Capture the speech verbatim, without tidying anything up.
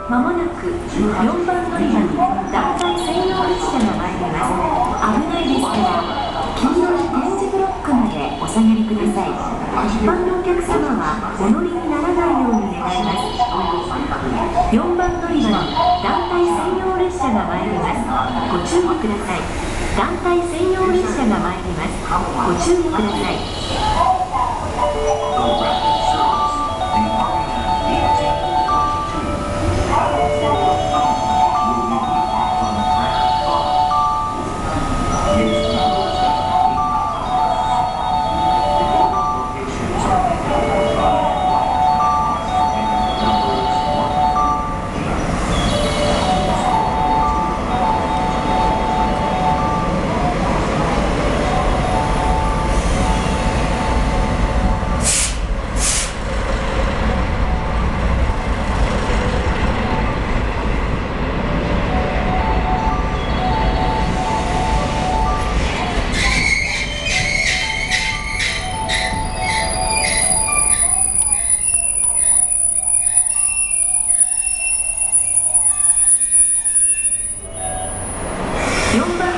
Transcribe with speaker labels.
Speaker 1: まもなくよんばん乗り場に団体専用列車が参ります。危ないですから黄色い点字ブロックまでお下がりください。一般のお客様はお乗りにならないように願います。よんばん乗り場に団体専用列車が参ります。ご注意ください。団体専用列車が参ります。ご注意ください。よんばん